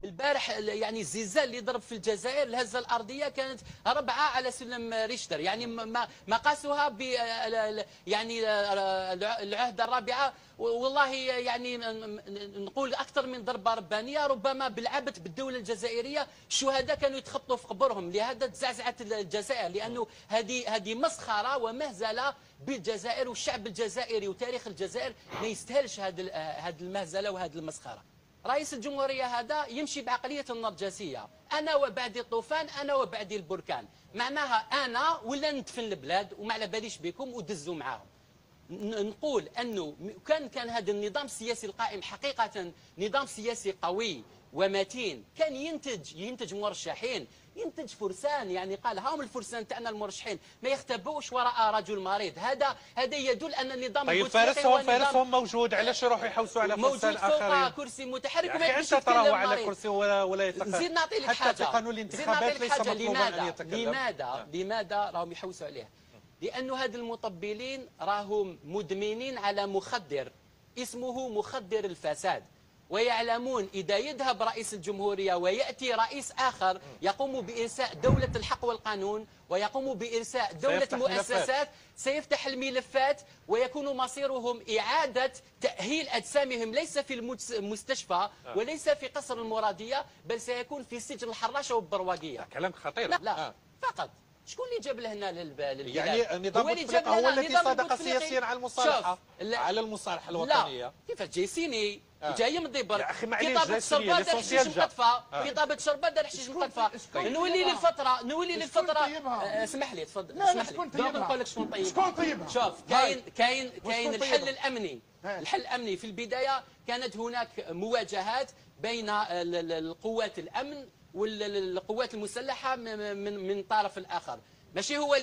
البارح يعني الزلزال اللي ضرب في الجزائر، الهزه الارضيه كانت 4 على سلم ريشتر، يعني ما قاسوها ب يعني العهده الرابعه، والله يعني نقول اكثر من ضربه ربانيه، ربما بالعبث بالدوله الجزائريه. الشهداء كانوا يتخطوا في قبورهم، لهذا تزعزعت الجزائر، لانه هذه مسخره ومهزله بالجزائر، والشعب الجزائري وتاريخ الجزائر ما يستاهلش هذه المهزله وهذه المسخره. رئيس الجمهورية هذا يمشي بعقلية النرجسية، أنا وبعدي الطوفان، أنا وبعدي البركان، معناها أنا ولا ندفن البلاد وما على باليش بكم ودزوا معاهم. نقول أنه كان هذا النظام السياسي القائم حقيقة نظام سياسي قوي ومتين، كان ينتج مرشحين، ينتج فرسان، يعني قال هاهم الفرسان تاعنا المرشحين ما يختبوش وراء رجل مريض. هذا يدل ان النظام طيب فارسهم موجود، علاش يروحوا يحوسوا على فرسان اخرين؟ موجود فوق كرسي متحرك وما يقدرش يتكلم. انت تراه على كرسي ولا يتكلم. زيد نعطي لك حاجه، حتى في قانون الانتخابات ليس مطلوبا ان يتكلم. لماذا راهم يحوسوا عليه؟ لانه هاد المطبلين راهم مدمنين على مخدر اسمه مخدر الفساد، ويعلمون إذا يذهب رئيس الجمهورية ويأتي رئيس آخر يقوم بإرساء دولة الحق والقانون ويقوم بإرساء دولة مؤسسات، سيفتح الملفات ويكون مصيرهم إعادة تأهيل أجسامهم ليس في المستشفى وليس في قصر المرادية، بل سيكون في سجن الحراشة والبرواقية. كلام خطير. لا فقط شكون اللي جاب لهنا للبلاد؟ يعني النظام البوتفليقة هو الذي صادق سياسيا على المصالحة، على المصالحة الوطنية. لا كيفاش جاي سيني جاي يمضي برك. يا اخي معليش كتابة الشربات حشيش مقطفة، كتابة الشربات حشيش مقطفة. نولي للفترة اسمح لي تفضل، اسمح لي دوك نقول لك شكون طيب. شكون طيبها؟ شوف كاين الحل الامني. الحل الامني في البداية كانت هناك مواجهات بين القوات الامن والقوات المسلحة من طرف الآخر. ماشي هو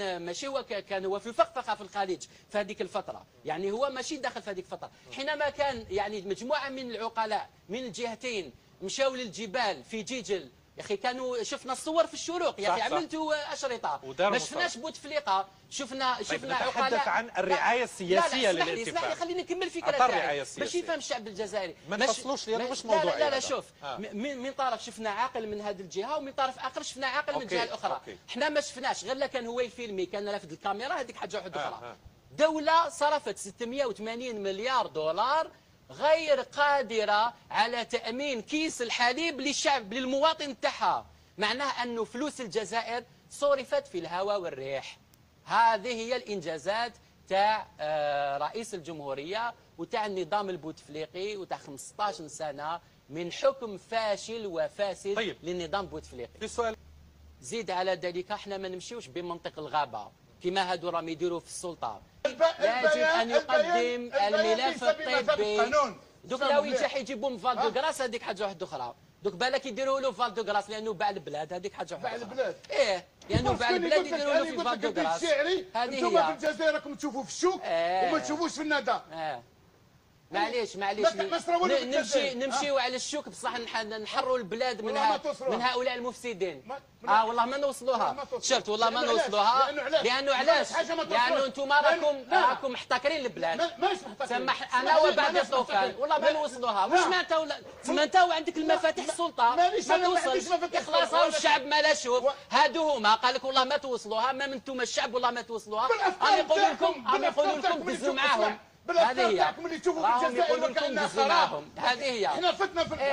كان هو في فخفخه في الخليج في هذيك الفتره، يعني هو ماشي داخل في هذيك الفتره، حينما كان يعني مجموعه من العقلاء من الجهتين مشاو للجبال في جيجل. يا اخي كانوا شفنا الصور في الشروق يا اخي، عملتوا اشرطه، ما شفناش بوتفليقه، شفنا عقلاء. نتحدث عن الرعايه السياسيه للاتفاق. اسمح لي خليني نكمل فكرتي باش يفهم الشعب الجزائري. ما نفصلوش لانه مش موضوعي. لا شوف، من طرف شفنا عاقل من هذه الجهه ومن طرف اخر شفنا عاقل من الجهه الاخرى. احنا ما شفناش غير كان هو يفيلمي، كان رافد الكاميرا، هذيك حاجه واحده اخرى. دوله صرفت 680 مليار دولار غير قادره على تامين كيس الحليب للشعب للمواطن تاعها، معناه انه فلوس الجزائر صرفت في الهواء والريح. هذه هي الانجازات تاع رئيس الجمهوريه وتاع النظام البوتفليقي وتاع 15 سنه من حكم فاشل وفاسد. طيب. للنظام البوتفليقي. في سؤال زيد على ذلك، احنا ما نمشيوش بمنطق الغابه كما هادو راهم يديروا في السلطه. يجب ان يقدم الملف الطبي. دوك لاو ينجح يجيبوا من فالدوغراس، هذيك حاجه واحده اخرى. دوك بالك يديروا له فالدوغراس لانه باع البلاد، هذيك حاجه واحده. باع البلاد؟ ايه لانه باع البلاد يديروا له في فالدوغراس. هذه هي. في الجزائر راكم تشوفوا في الشوك وما تشوفوش في الندى. معليش نمشيو على الشوك، بصح نحروا البلاد من هؤلاء المفسدين. والله ما نوصلوها. شفت والله ما نوصلوها. لانه علاش؟ لانه انتم راكم محتكرين البلاد. سمح انا وبعد الطوفان والله ما نوصلوها. واش معناتها تما انت عندك المفاتيح السلطه ما توصلش. خلاص هاو الشعب ما لا شوف، هادو هما قال لك والله ما توصلوها، ما انتم الشعب والله ما توصلوها. راني يقولوا لكم دزوا معاهم. هذه هي اللي تشوفوا في الجزائر وكأنها خراب. هذه هي. احنا فتنا في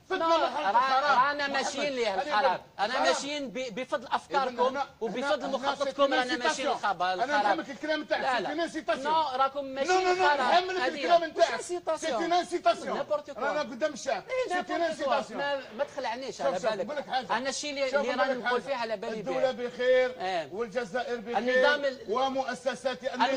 رانا ماشيين ليه الخراب، انا ماشيين بفضل افكاركم وبفضل مخططكم، رانا ماشيين للخراب. انا نفهمك الكلام تاعك، سيتي سيتاسيون. نو راكم ماشيين للخراب. نفهمك الكلام تاعك، سيتي سيتاسيون. رانا قدام الشعب، سيتي سيتاسيون. ما تخلعنيش على بالك. انا الشيء اللي راني نقول فيه على بالي الدولة بخير والجزائر بخير ومؤسسات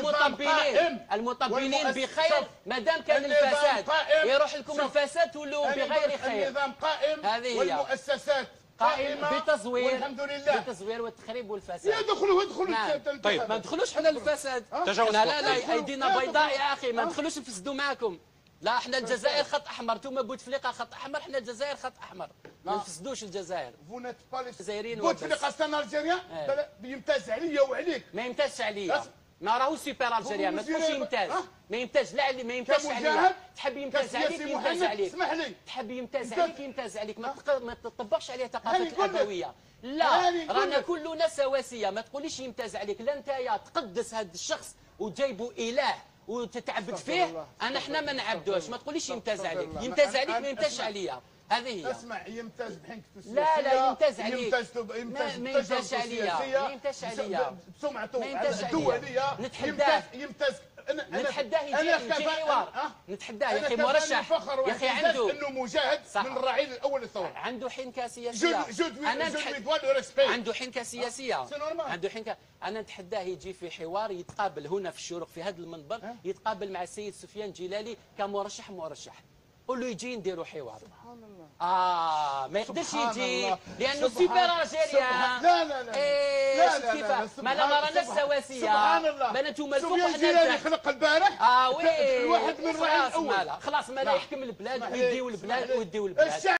المطبلين بخير، ما دام كان الفساد يروح لكم الفساد تولوا بغير خير. النظام قائم والمؤسسات قائمة بالتصوير والحمد لله. بالتصوير والتخريب والفساد. يدخلوا طيب ما ندخلوش حنا للفساد. لا ايدينا بيضاء يا اخي، ما ندخلوش نفسدوا معاكم. لا احنا الجزائر خط احمر، انتم بوتفليقه خط احمر، احنا الجزائر خط احمر. ما نفسدوش الجزائر. الجزائريين بوتفليقه ستان الجزائريين يمتاز عليا وعليك. ما يمتازش عليا. ما راهو سوبر الجيريا، ما تقولش يمتاز، ما يمتاز لا ما يمتاز عليك، تحب يمتاز عليك يمتاز عليك، اسمح لي، تحب يمتاز عليك يمتاز عليك، ما تطبقش عليه ثقافه الابويه. لا رانا كلنا سواسيه، ما تقوليش يمتاز عليك، لا نتايا تقدس هذا الشخص وجايبه اله وتتعبد فيه، انا ما نعبدوش، ما تقوليش يمتاز عليك، يمتاز عليك ما يمتاز عليا، هذه هي. اسمع يمتاز بحنكته السياسيه، لا يمتاز عليك، ما يمتاز عليا، ما يمتاز عليا، بسمعته الدوليه، نتحداه، نتحداه يجي حوار، نتحداه يا اخي مرشح، يا اخي عنده انه مجاهد من الرعيل الاول للثوره، عنده حنكه سياسيه، عنده حنكه سياسيه، عنده حنكه، انا نتحداه يجي في حوار، يتقابل هنا في الشروق في هذا المنبر، يتقابل مع السيد سفيان جلالي كمرشح قول له يجي نديروا حوار. سبحان الله. ما يقدرش يجي لانه سوبر الجيريا. لا كيف ما رانا السواسيه، سبحان الله. ما انتم الفوق سفيان جلالي خلق البارح وي الواحد من الرعيل الاول، خلاص ما لا يحكم البلاد ويديو البلاد